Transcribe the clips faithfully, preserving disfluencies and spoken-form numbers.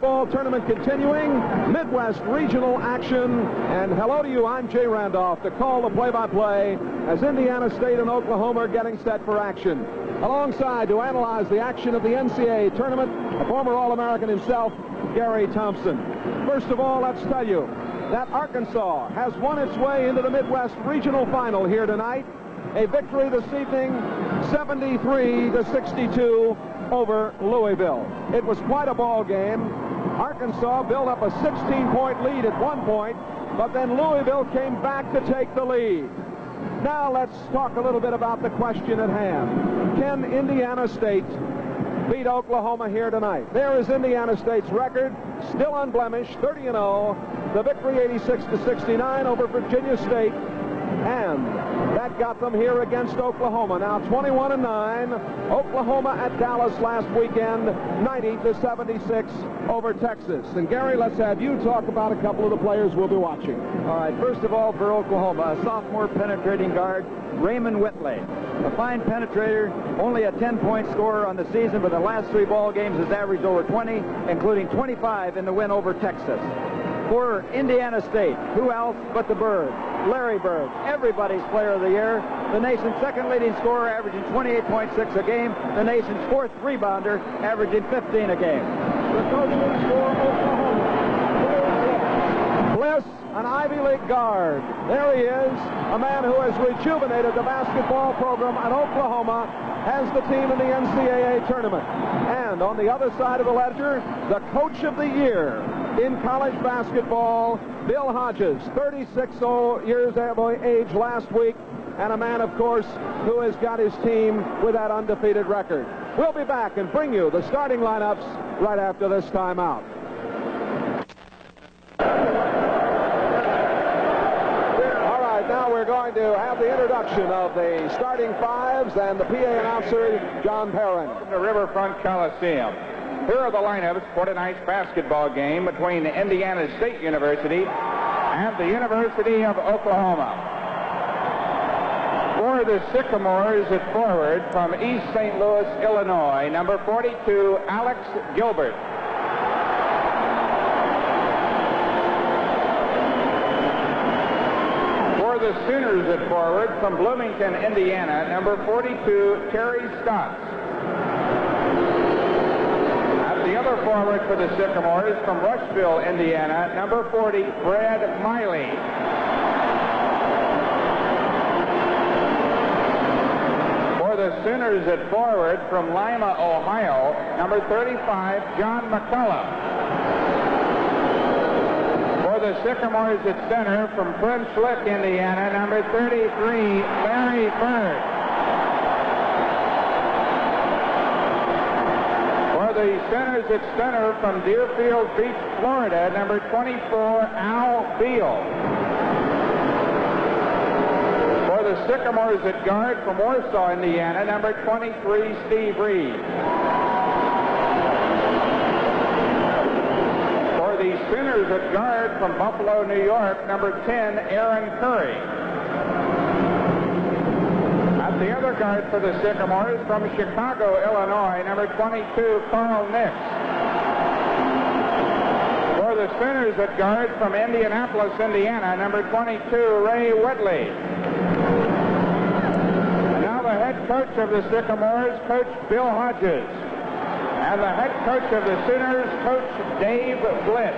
basketball tournament continuing, Midwest regional action, and hello to you. I'm Jay Randolph to call the play-by-play as Indiana State and Oklahoma are getting set for action. Alongside to analyze the action of the N C A A Tournament, the former All-American himself, Gary Thompson. First of all, let's tell you that Arkansas has won its way into the Midwest regional final here tonight. A victory this evening, seventy-three to sixty-two over Louisville. It was quite a ball game. Arkansas built up a sixteen point lead at one point, but then Louisville came back to take the lead. Now let's talk a little bit about the question at hand. Can Indiana State beat Oklahoma here tonight? There is Indiana State's record, still unblemished, thirty and oh. The victory eighty-six to sixty-nine over Virginia State, and that got them here against Oklahoma. Now twenty-one and nine. Oklahoma at Dallas last weekend, ninety to seventy-six over Texas. And Gary, let's have you talk about a couple of the players we'll be watching. All right, first of all, for Oklahoma, a sophomore penetrating guard, Raymond Whitley. A fine penetrator, only a ten point scorer on the season, but the last three ball games has averaged over twenty, including twenty-five in the win over Texas. For Indiana State, who else but the Bird, Larry Bird, everybody's player of the year, the nation's second leading scorer, averaging twenty-eight point six a game, the nation's fourth rebounder, averaging fifteen a game. The coach for Oklahoma, Bliss, an Ivy League guard. There he is, a man who has rejuvenated the basketball program at Oklahoma, has the team in the N C A A tournament. And on the other side of the ledger, the coach of the year in college basketball, Bill Hodges, thirty-six years of age last week, and a man, of course, who has got his team with that undefeated record. We'll be back and bring you the starting lineups right after this timeout. All right, now we're going to have the introduction of the starting fives and the P A announcer, John Perrin. Welcome to Riverfront Coliseum. Here are the lineups for tonight's basketball game between Indiana State University and the University of Oklahoma. For the Sycamores at forward from East Saint Louis, Illinois, number forty-two, Alex Gilbert. For the Sooners at forward from Bloomington, Indiana, number forty-two, Terry Stotts. The other forward for the Sycamores from Rushville, Indiana, number forty, Brad Miley. For the Sooners at forward from Lima, Ohio, number thirty-five, John McCullough. For the Sycamores at center from French Lick, Indiana, number thirty-three, Larry Bird. The centers at center from Deerfield Beach, Florida, number twenty-four, Al Beal. For the Sycamores at guard from Warsaw, Indiana, number twenty-three, Steve Reed. For the Sooners at guard from Buffalo, New York, number ten, Aaron Curry. The other guard for the Sycamores from Chicago, Illinois, number twenty-two, Carl Nix. For the Sooners at guard from Indianapolis, Indiana, number twenty-two, Ray Whitley. And now the head coach of the Sycamores, Coach Bill Hodges. And the head coach of the Sooners, Coach Dave Bliss.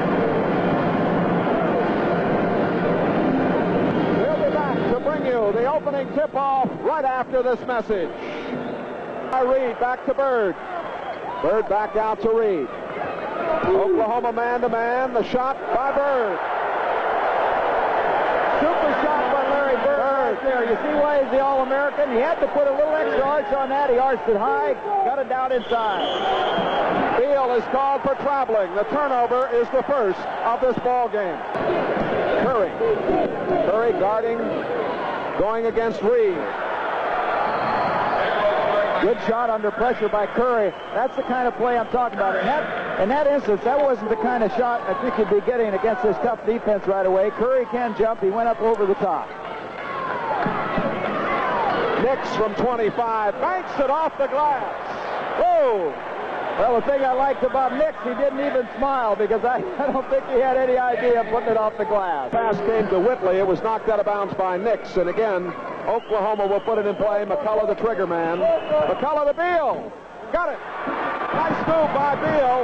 Bring you the opening tip-off right after this message. Reed back to Bird. Bird back out to Reed. Oklahoma man-to-man. The shot by Bird. Super shot by Larry Bird. Right there. You see why he's the All-American? He had to put a little extra arch on that. He arched it high, got it down inside. Beal is called for traveling. The turnover is the first of this ball game. Curry. Curry guarding. Going against Reed. Good shot under pressure by Curry. That's the kind of play I'm talking about. In that, in that instance, that wasn't the kind of shot I think you'd be getting against this tough defense right away. Curry can jump. He went up over the top. Nix from twenty-five. Banks it off the glass. Whoa! Well, the thing I liked about Nix, he didn't even smile because I, I don't think he had any idea of putting it off the glass. Pass came to Whitley. It was knocked out of bounds by Nix. And again, Oklahoma will put it in play. McCullough, the trigger man. McCullough to Beal. Got it. Nice move by Beal.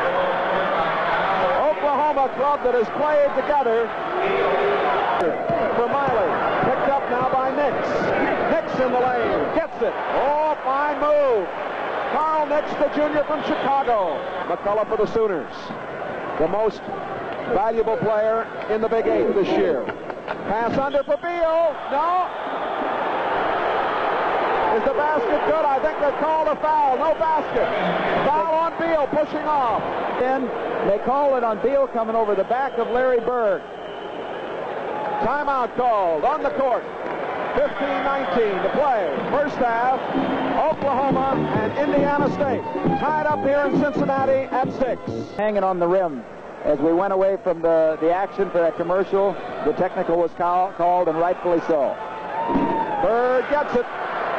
Oklahoma club that has played together. For Miley. Picked up now by Nix. Nix in the lane. Gets it. Oh, fine move. Carl Nix, the junior from Chicago. McCullough for the Sooners. The most valuable player in the Big Eight this year. Pass under for Beal. No. Is the basket good? I think they've called a foul. No basket. Foul on Beal, pushing off. Then they call it on Beal coming over the back of Larry Bird. Timeout called on the court. fifteen nineteen to play. First half, Oklahoma and Indiana State tied up here in Cincinnati at six. Hanging on the rim. As we went away from the, the action for that commercial, the technical was call, called, and rightfully so. Bird gets it.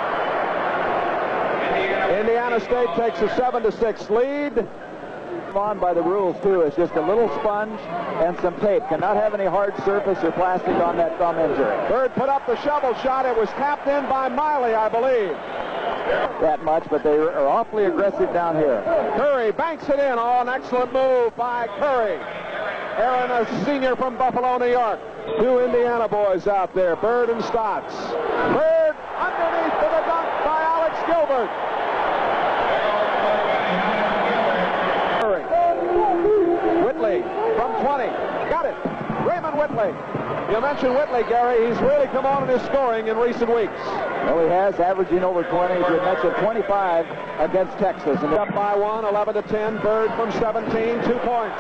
Indiana State takes a seven to six lead. On by the rules too. It's just a little sponge and some tape. Cannot have any hard surface or plastic on that thumb injury. Bird put up the shovel shot. It was tapped in by Miley, I believe. That much, but they are awfully aggressive down here. Curry banks it in. Oh, an excellent move by Curry. Aaron, a senior from Buffalo, New York. Two Indiana boys out there, Bird and Stotts. Bird underneath for the dunk by Alex Gilbert. Whitley from twenty. Got it. Raymond Whitley. You mentioned Whitley, Gary. He's really come on in his scoring in recent weeks. Well, he has, averaging over twenty. You mentioned twenty-five against Texas. And up by one, eleven to ten. Bird from seventeen, two points.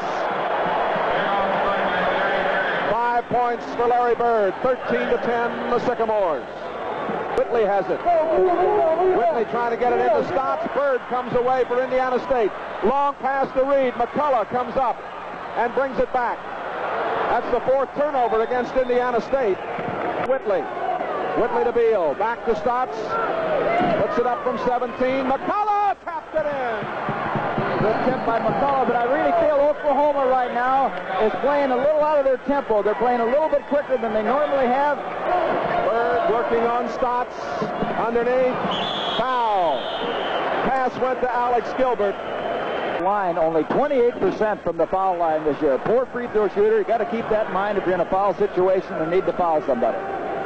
Five points for Larry Bird. thirteen to ten, the Sycamores. Whitley has it. Whitley trying to get it into Stotts. Bird comes away for Indiana State. Long pass to Reed. McCullough comes up and brings it back. That's the fourth turnover against Indiana State. Whitley. Whitley to Beal. Back to Stotts. Puts it up from seventeen. McCullough tapped it in. Good tip by McCullough, but I really feel Oklahoma right now is playing a little out of their tempo. They're playing a little bit quicker than they normally have. Bird working on Stotts. Underneath. Foul. Pass went to Alex Gilbert. Line only twenty-eight percent from the foul line this year. Poor free throw shooter. You got to keep that in mind if you're in a foul situation and need to foul somebody.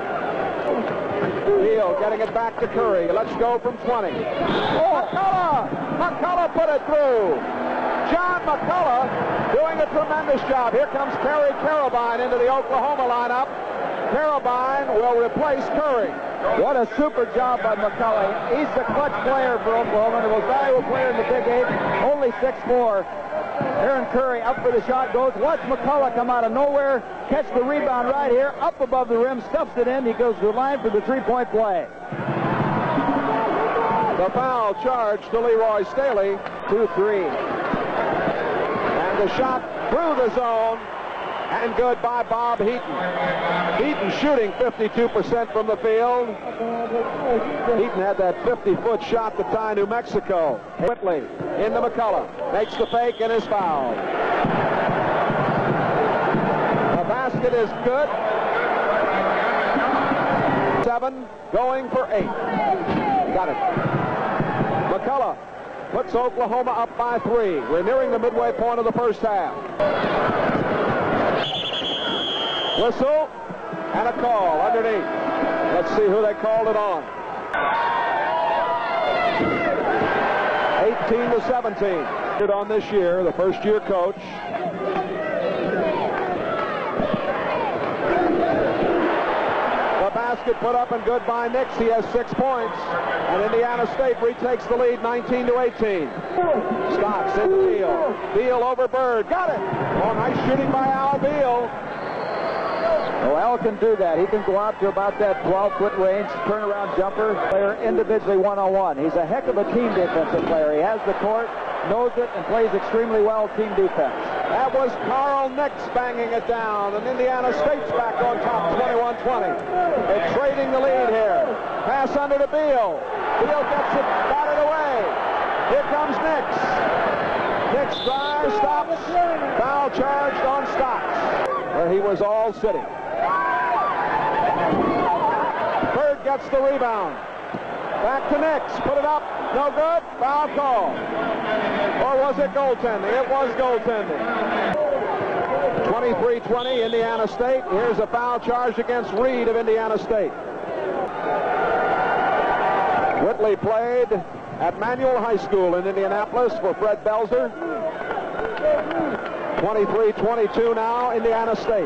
Beal getting it back to Curry. Let's go from twenty. Oh, McCullough! McCullough put it through. John McCullough doing a tremendous job. Here comes Terry Carabine into the Oklahoma lineup. Carabine will replace Curry. What a super job by McCullough. He's the clutch player for Oklahoma, the most valuable player in the Big Eight. Only six four. Aaron Curry up for the shot goes. Watch McCullough come out of nowhere, catch the rebound right here, up above the rim, stuffs it in. He goes to the line for the three-point play. The foul charge to Leroy Staley. two three. And the shot through the zone. And good by Bob Heaton. Heaton shooting fifty-two percent from the field. Heaton had that fifty-foot shot to tie New Mexico. Whitley into McCullough. Makes the fake and is fouled. The basket is good. Seven going for eight. Got it. McCullough puts Oklahoma up by three. We're nearing the midway point of the first half. Whistle and a call underneath. Let's see who they called it on. eighteen to seventeen. On this year, the first year coach. The basket put up and good by Nix. He has six points. And Indiana State retakes the lead nineteen to eighteen. Stotts into Beal. Beal over Bird. Got it. Oh, nice shooting by Al Beal. Well, Al can do that. He can go out to about that twelve-foot range, turnaround jumper, player individually one-on-one. He's a heck of a team defensive player. He has the court, knows it, and plays extremely well team defense. That was Carl Nix banging it down, and Indiana State's back on top, twenty-one twenty. They're trading the lead here. Pass under to Beal. Beal gets it, got it away. Here comes Nix. Nick's drive stops. Foul charged on Stotts, where he was all sitting. Bird gets the rebound. Back to Nix. Put it up. No good. Foul call. Or was it goaltending? It was goaltending. twenty-three twenty, Indiana State. Here's a foul charge against Reed of Indiana State. Whitley played at Manual High School in Indianapolis for Fred Belzer. twenty-three twenty-two now, Indiana State.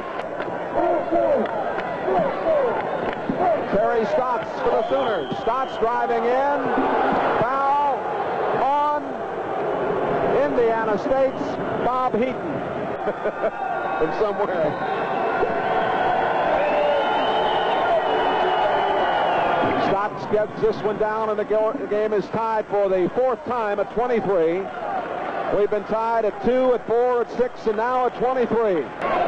Terry Stotts for the Sooners. Stotts driving in. Foul on Indiana State's Bob Heaton. In somewhere. Stotts gets this one down, and the game is tied for the fourth time at twenty-three. We've been tied at two, at four, at six, and now at twenty-three.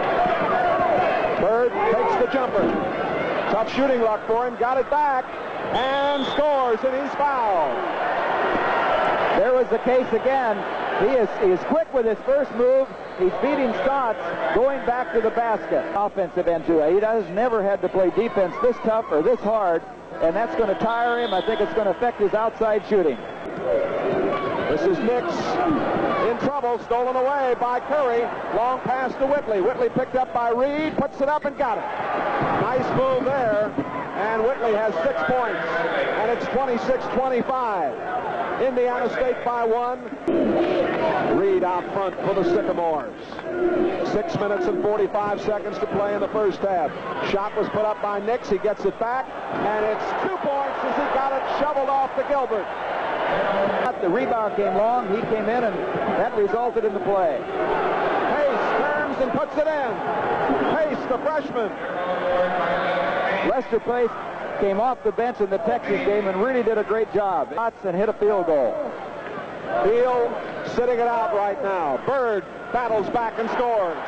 Bird takes the jumper. Tough shooting luck for him. Got it back and scores, and he's fouled. There was the case again. He is, he is quick with his first move. He's beating Stotts going back to the basket. Offensive end to it. He has never had to play defense this tough or this hard, and that's going to tire him. I think it's going to affect his outside shooting. This is Nix in trouble, stolen away by Curry. Long pass to Whitley. Whitley picked up by Reed, puts it up and got it. Nice move there, and Whitley has six points, and it's twenty-six twenty-five. Indiana State by one. Reed out front for the Sycamores. Six minutes and forty-five seconds to play in the first half. Shot was put up by Nix. He gets it back, and it's two points as he got it shoveled off to Gilbert. The rebound came long. He came in, and that resulted in the play. Pace turns and puts it in. Pace, the freshman. Lester Pace came off the bench in the Texas game and really did a great job. And hit a field goal. Field sitting it out right now. Bird battles back and scores.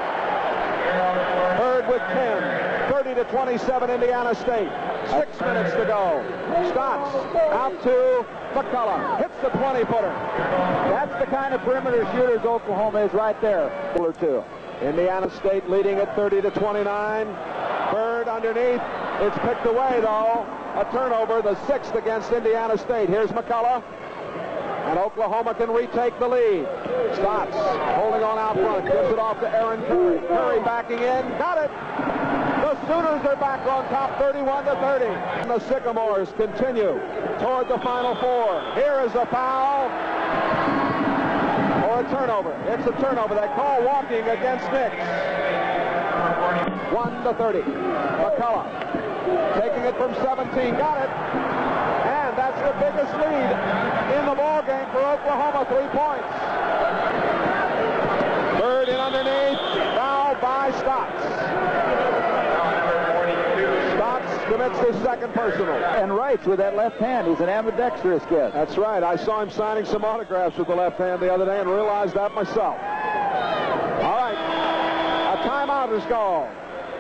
Bird with ten. thirty to twenty-seven, Indiana State. Six minutes to go. Stotts out to McCullough. Hits the twenty-footer. That's the kind of perimeter shooters Oklahoma is right there. Or two. Indiana State leading at thirty to twenty-nine. Bird underneath. It's picked away, though. A turnover, the sixth against Indiana State. Here's McCullough. And Oklahoma can retake the lead. Stotts holding on out front. Gives it off to Aaron Curry. Curry backing in. Got it. The Sooners are back on top, thirty-one to thirty. And the Sycamores continue toward the Final Four. Here is a foul. Or a turnover. It's a turnover. They call walking against Nix. one to thirty. McCullough taking it from seventeen. Got it. And that's the biggest lead in the ball game for Oklahoma. Three points. Bird in underneath. Foul by Stotts. Stotts commits his second personal. And writes with that left hand. He's an ambidextrous kid. That's right. I saw him signing some autographs with the left hand the other day and realized that myself. All right. A timeout is called.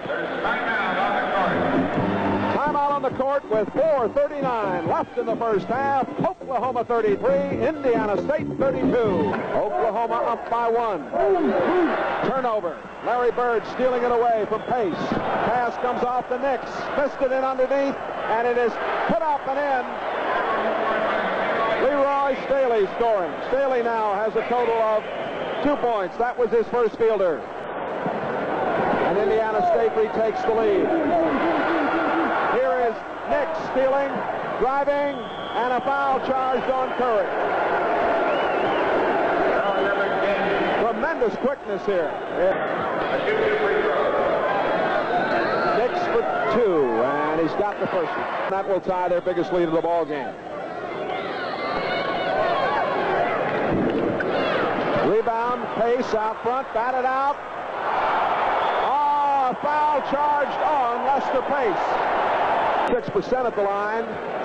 Timeout on the court with four thirty-nine left in the first half. Oklahoma thirty-three, Indiana State thirty-two. Oklahoma up by one. Turnover. Larry Bird stealing it away from Pace. Pass comes off the Nix. Missed it in underneath, and it is put up and in. Leroy Staley scoring. Staley now has a total of two points. That was his first fielder. And Indiana State retakes the lead. Here is Nix stealing, driving, and a foul charged on Curry. Tremendous quickness here. Nix for two, and he's got the first one. That will tie their biggest lead of the ball game. Rebound, Pace out front, batted out. Oh, a foul charged on Lester Pace. six percent at the line.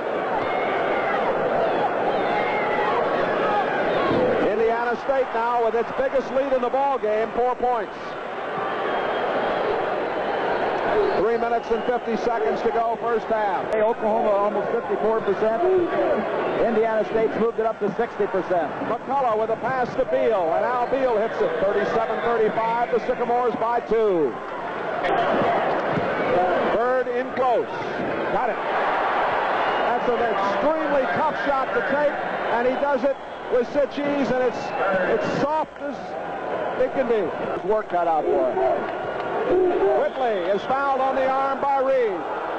Indiana State now with its biggest lead in the ball game, four points. Three minutes and fifty seconds to go, first half. Hey, Oklahoma almost fifty-four percent. Indiana State's moved it up to sixty percent. McCullough with a pass to Beal, and Al Beal hits it. thirty-seven thirty-five, the Sycamores by two. Bird in close. Got it. That's an extremely tough shot to take, and he does it with such ease, and it's it's soft as it can be. There's work cut out for him. Whitley is fouled on the arm by Reed.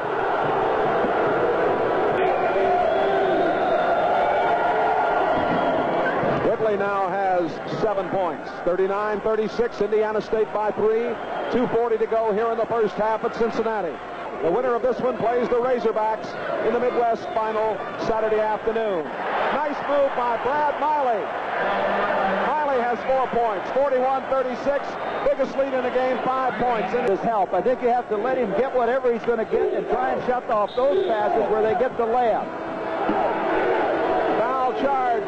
Whitley now has seven points. thirty-nine thirty-six, Indiana State by three. two forty to go here in the first half at Cincinnati. The winner of this one plays the Razorbacks in the Midwest Final Saturday afternoon. Nice move by Brad Miley. Miley has four points, forty-one thirty-six. Biggest lead in the game, five points. And his help. I think you have to let him get whatever he's going to get and try and shut off those passes where they get the layup. Foul charge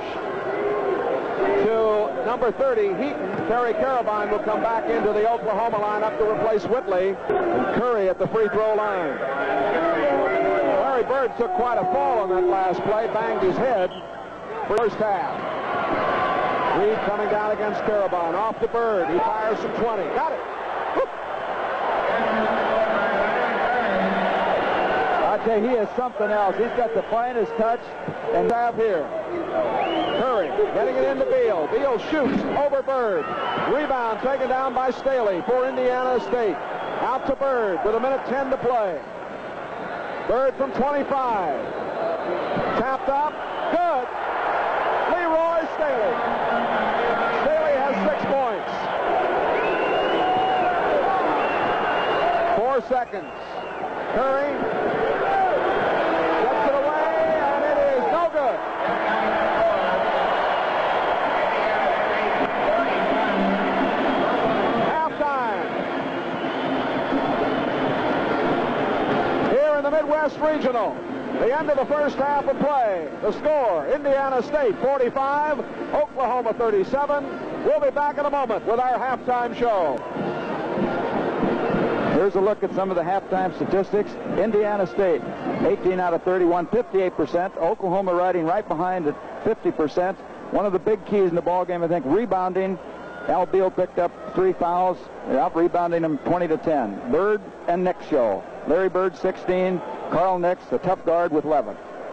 to number thirty, Heaton. Terry Carabine will come back into the Oklahoma lineup to replace Whitley. And Curry at the free throw line. Larry Bird took quite a fall on that last play, banged his head. First half. Reed coming down against Carabine. Off to Bird. He fires from twenty. Got it. Whoop. I tell you, he is something else. He's got the finest touch and have here. Curry getting it into Beal. Beal shoots over Bird. Rebound taken down by Staley for Indiana State. Out to Bird with a minute ten to play. Bird from twenty-five. Tapped up. Good. Leroy Staley. Staley has six points. Four seconds. Curry gets it away, and it is no good. Halftime. Here in the Midwest Regional. The end of the first half of play. The score, Indiana State forty-five, Oklahoma thirty-seven. We'll be back in a moment with our halftime show. Here's a look at some of the halftime statistics. Indiana State, eighteen out of thirty-one, fifty-eight percent. Oklahoma riding right behind at fifty percent. One of the big keys in the ballgame, I think, rebounding. Al Beal picked up three fouls. They're out rebounding them twenty to ten. Bird and Nick show. Larry Bird, sixteen. Carl Nix, a tough guard, with eleven.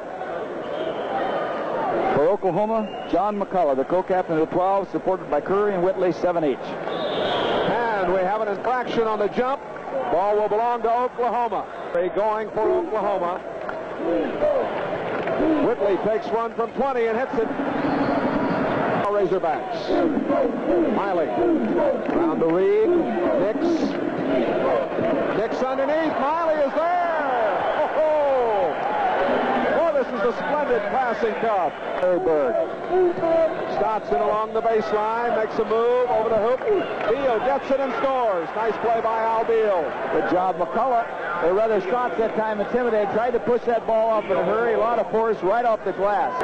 For Oklahoma, John McCullough, the co-captain of the twelve, supported by Curry and Whitley, seven each. And we have an infraction on the jump. Ball will belong to Oklahoma. They're going for Oklahoma. Whitley takes one from twenty and hits it. Razorbacks. Miley. Round to Reed. Nix. Nix underneath. Miley is there. Oh, boy, this is a splendid passing cup. Larry Bird. Stotts in along the baseline. Makes a move over the hoop. Beal gets it and scores. Nice play by Al Beal. Good job, McCullough. Or rather, Stotts that time intimidated. Tried to push that ball off in a hurry. A lot of force right off the glass.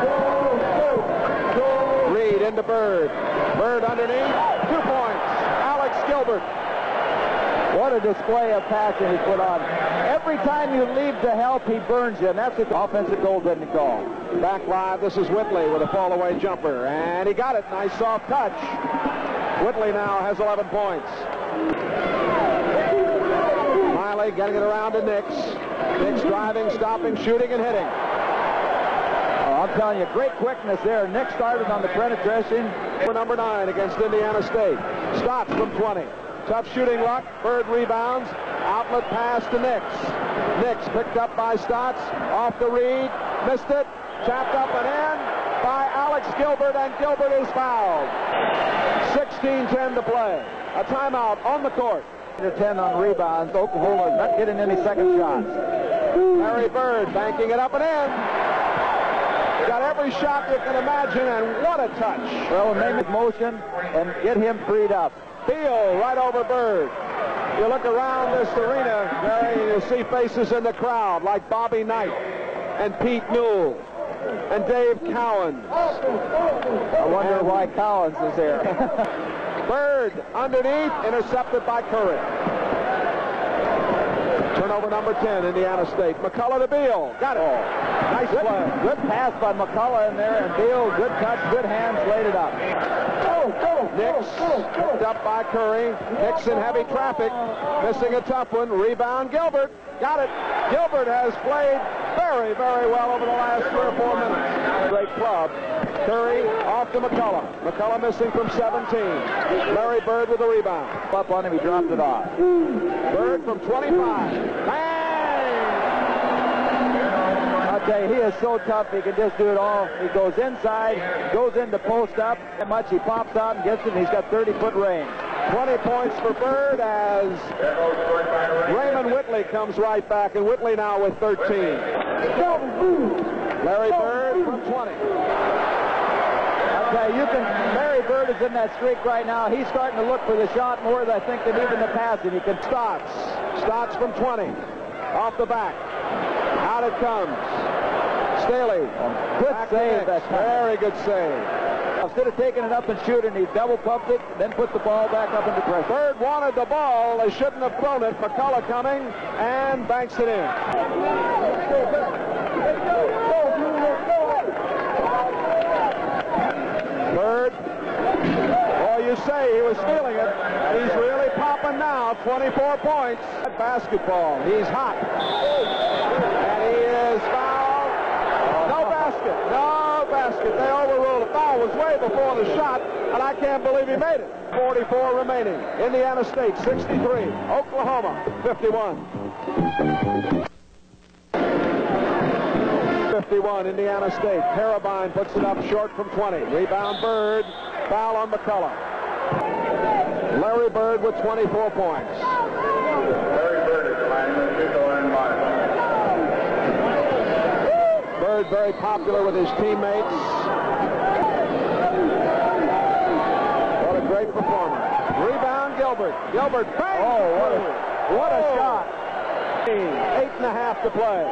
Reed into Bird. Bird underneath. Two points. Alex Gilbert. What a display of passion he put on. Every time you leave to help, he burns you, and that's the offensive goaltending call. Back live, this is Whitley with a fall-away jumper, and he got it. Nice soft touch. Whitley now has eleven points. Miley getting it around to Nix. Nix driving, stopping, shooting, and hitting. Oh, I'm telling you, great quickness there. Nix started on the penetration. For number nine against Indiana State. Stotts from twenty. Tough shooting luck. Bird rebounds. Outlet pass to Nix. Nix picked up by Stotts. Off the Reed. Missed it. Tapped up and in by Alex Gilbert, and Gilbert is fouled. sixteen ten to play. A timeout on the court. ten on rebounds. Oklahoma is not getting any second shots. Larry Bird banking it up and in. Got every shot you can imagine, and what a touch. Well, name his motion and get him freed up. Beal right over Bird. You look around this arena, Barry, and you'll see faces in the crowd like Bobby Knight and Pete Newell and Dave Cowens. I wonder and why Cowens is there. Bird underneath, intercepted by Curry. Turnover number ten, Indiana State. McCullough to Beal. Got it. Nice Good, play. good pass by McCullough in there, and Beal, good touch, good hands, laid it up. Nix picked up by Curry. Nix in heavy traffic. Missing a tough one. Rebound, Gilbert. Got it. Gilbert has played very, very well over the last three or four minutes. Great club. Curry off to McCullough. McCullough missing from seventeen. Larry Bird with the rebound. Up on him, he dropped it off. Bird from twenty-five. Bang! I'll tell you, he is so tough, he can just do it all. He goes inside, goes into post up, that much he pops out and gets it, and he's got thirty-foot range. twenty points for Bird as Raymond Whitley comes right back, and Whitley now with thirteen. Larry Bird from twenty. I'll tell you, you can, Larry Bird is in that streak right now. He's starting to look for the shot more, I think, than even the passing. He can Stotts. Stotts from twenty. Off the back. Out it comes. Staley. Good Back save that time. Very good save. Instead of taking it up and shooting, he double pumped it, then put the ball back up into pressure. Bird wanted the ball. They shouldn't have thrown it. McCullough coming and banks it in. Bird. Boy, you say he was feeling it. He's really popping now. twenty-four points. Basketball. He's hot. And he is fouled. No basket. No basket. They overruled it. Foul was way before the shot, and I can't believe he made it. forty-four remaining. Indiana State sixty-three. Oklahoma fifty-one. fifty-one, Indiana State. Carabine puts it up short from twenty. Rebound Bird. Foul on McCullough. Larry Bird with twenty-four points. Larry Bird is the line. Bird very popular with his teammates. What a great performance. Rebound Gilbert. Gilbert, bang! Oh, what a, what a shot. Eight and a half to play.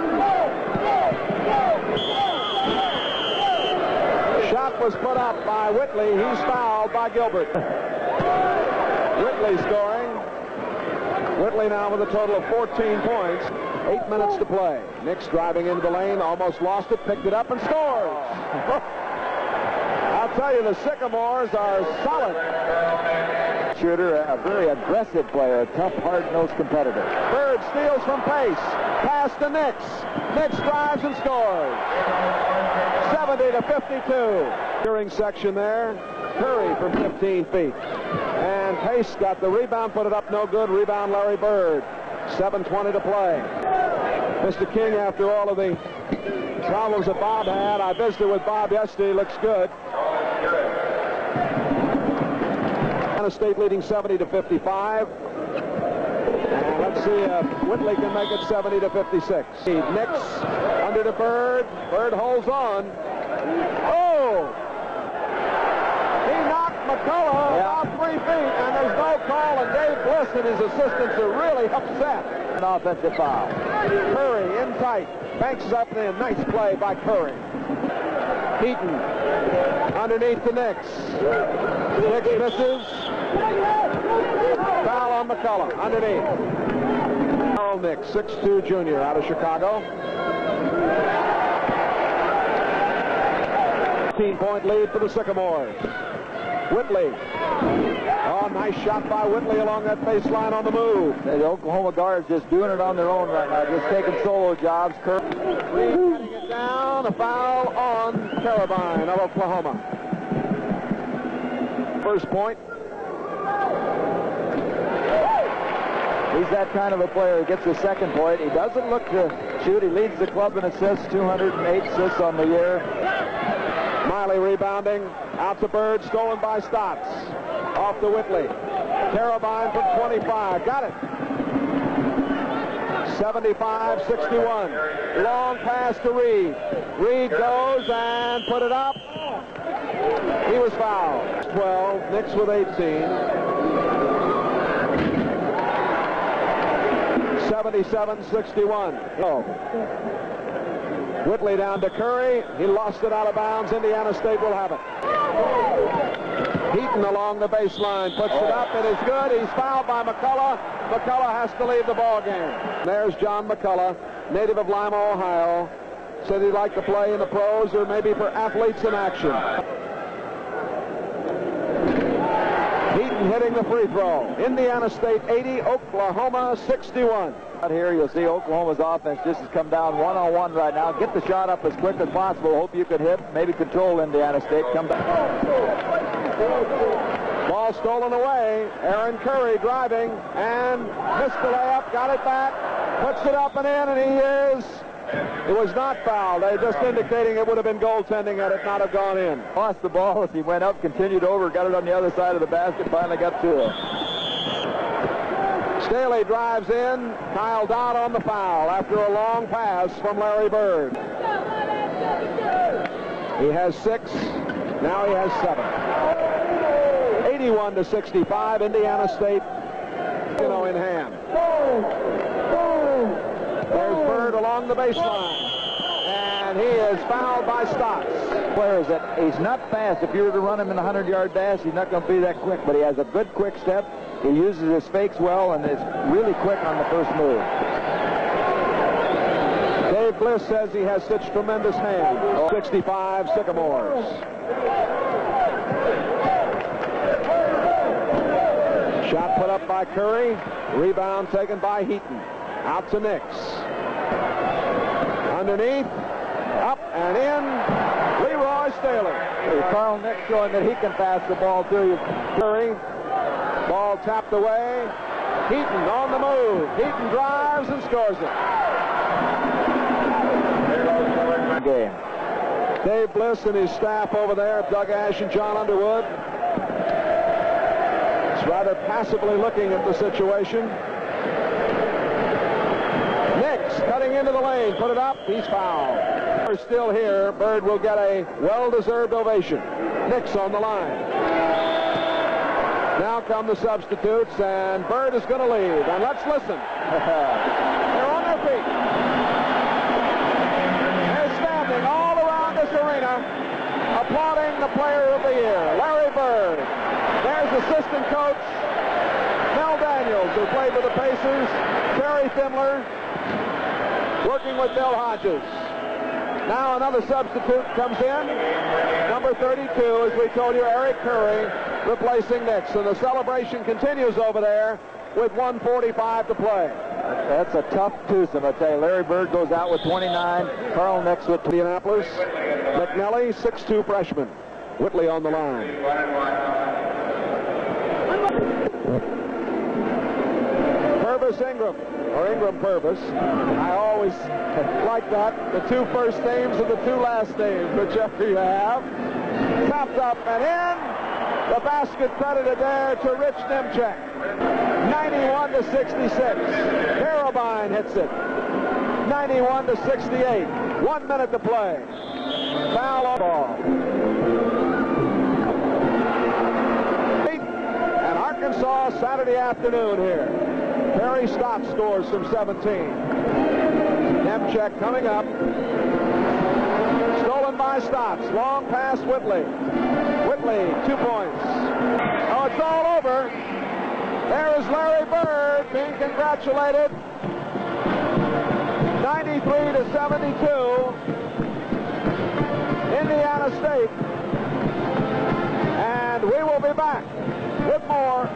Shot was put up by Whitley. He's fouled by Gilbert. Whitley scoring. Whitley now with a total of fourteen points. Eight minutes to play. Nix driving into the lane, almost lost it, picked it up and scores. I'll tell you, the Sycamores are solid. Shooter, a very aggressive player, a tough, hard-nosed competitor. Bird steals from pace. Pass to Nix. Nix drives and scores. seventy to fifty-two. During section there. Curry from fifteen feet. And Pace got the rebound, put it up no good. Rebound Larry Bird. seven twenty to play. Mister King, after all of the problems that Bob had, I visited with Bob yesterday. Looks good. Indiana State leading seventy to fifty-five. And let's see if Whitley can make it seventy to fifty-six. Nix under to Bird. Bird holds on. Oh! He knocked McCullough Yeah. about three feet, and there's no call, and Dave Bliss and his assistants are really upset. An offensive foul. Curry in tight. Banks is up there. Nice play by Curry. Heaton underneath the Nix. Nix misses. Foul on McCullough. Underneath. Carl Nix, six two junior out of Chicago. fifteen-point lead for the Sycamores. Whitley. Oh, nice shot by Whitley along that baseline on the move. The Oklahoma guards just doing it on their own right now, just taking solo jobs. Kirk Getting it down. A foul on Carabine of Oklahoma. First point. He's that kind of a player. He gets the second point. He doesn't look to shoot. He leads the club in assists, two hundred eight assists on the year. Miley rebounding. Out to Bird, stolen by Stotts. Off to Whitley. Carabine from twenty-five. Got it. seventy-five sixty-one. Long pass to Reed. Reed goes and put it up. He was fouled. twelve. Nix with eighteen. seventy-seven sixty-one. Oh. Whitley down to Curry. He lost it out of bounds. Indiana State will have it. Heaton along the baseline, puts it up, it is good. He's fouled by McCullough. McCullough has to leave the ball game. There's John McCullough, native of Lima, Ohio. Said he'd like to play in the pros or maybe for athletes in action. Heaton hitting the free throw. Indiana State eighty, Oklahoma sixty-one. Out here you'll see Oklahoma's offense just has come down one-on-one right now. Get the shot up as quick as possible. Hope you can hit, maybe control Indiana State. Come back. Ball stolen away. Aaron Curry driving and missed the layup. Got it back. Puts it up and in, and he is. It was not fouled. They're just indicating it would have been goaltending had it not have gone in. Lost the ball as he went up, continued over, got it on the other side of the basket, finally got to it. Staley drives in. Kyle Dodd on the foul after a long pass from Larry Bird. He has six. Now he has seven. eighty-one to sixty-five. Indiana State, you know, in hand. There's Bird along the baseline. And he is fouled by Stotts. Player is that he's not fast. If you were to run him in a hundred-yard dash, he's not going to be that quick, but he has a good quick step. He uses his fakes well and is really quick on the first move. Dave Bliss says he has such tremendous hands. sixty-five, Sycamores. Shot put up by Curry. Rebound taken by Heaton. Out to Nix. Underneath. Up and in. Leroy Staley. Carl Nix showing that he can pass the ball to you. Curry. Ball tapped away. Heaton on the move. Heaton drives and scores it. Game. Dave Bliss and his staff over there, Doug Ash and John Underwood. It's rather passively looking at the situation. Nix cutting into the lane. Put it up. He's fouled. We're still here. Bird will get a well-deserved ovation. Nix on the line. Now come the substitutes, and Bird is going to leave. And let's listen. They're on their feet. They're standing all around this arena, applauding the player of the year, Larry Bird. There's assistant coach Mel Daniels, who played with the Pacers, Terry Thimler, working with Bill Hodges. Now another substitute comes in, number thirty-two, as we told you, Eric Curry, replacing Nix. And the celebration continues over there with one forty-five to play. That's a tough twosome, I tell you. Larry Bird goes out with twenty-nine, Carl Nix with Indianapolis. McNelly, six two freshman. Whitley on the line. Purvis Ingram, or Ingram Purvis. I always like that. The two first names and the two last names, whichever you have. Tapped up and in. The basket credited there to Rich Nemchek. ninety-one to sixty-six. Carabine hits it. ninety-one to sixty-eight. One minute to play. Foul on ball. And Arkansas Saturday afternoon here. Perry Stotts scores from seventeen. Nemchek coming up. Stolen by Stotts. Long pass Whitley. Whitley, two points. Oh, it's all over. There is Larry Bird being congratulated. ninety-three to seventy-two. Indiana State. And we will be back with more.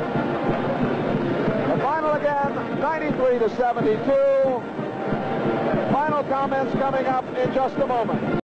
The final again, ninety-three to seventy-two. Final comments coming up in just a moment.